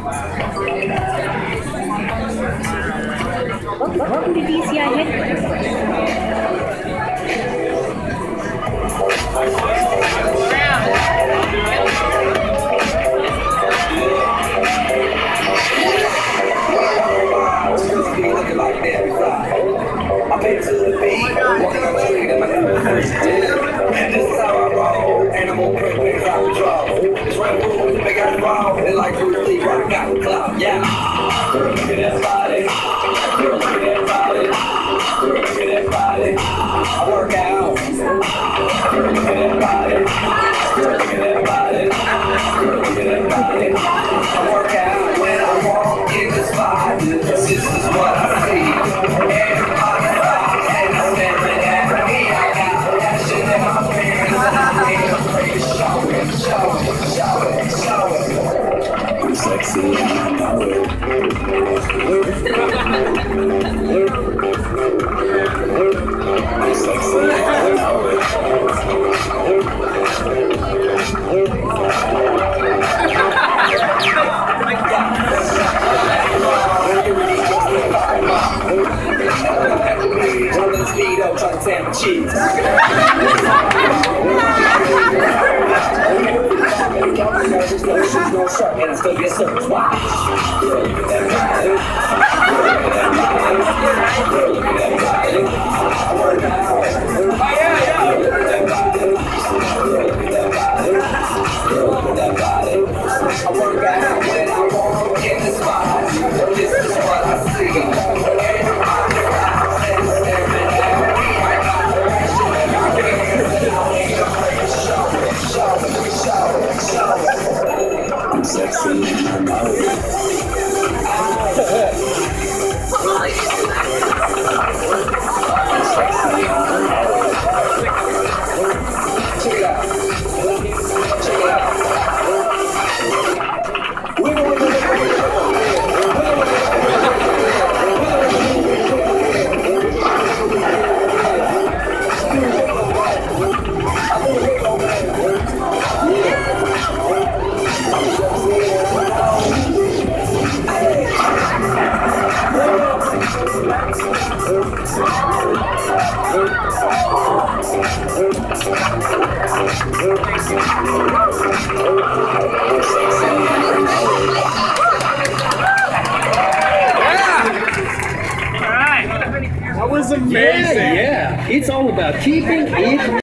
Welcome to DCI headquarters. I made it to the beat, walking on the street in my new first deal. And this is how I roll, animal print, things out control. This rap rule, big ass ball, they like Bruce Lee, right? Got the clout, yeah. Girl, look at that body. Girl, look at that body. Girl, look at that body. I work out. Girl, look at that body. Girl, look at that body. Girl, look at that body. I work out when I walk in the spot. This is what I see. Everybody stops and I stand at me. I got passion in my pants. I ain't afraid to show it, show it, show it, show it. I'm sexy and I know it. I'm sexy and I know it. Speedo, trying to tan my cheeks. And I still get service. Wow. Girl, look at that body. Girl, look at that body. Girl, look at that body. I work out. Girl, look at that body. Girl, look at that body. Girl, look at that body. I work out when I walk in the spot. This is what I see. I'm sexy and I know it. I'm sexy and I know it. Check it out. Check it out. That was amazing. Yeah, it's all about keeping it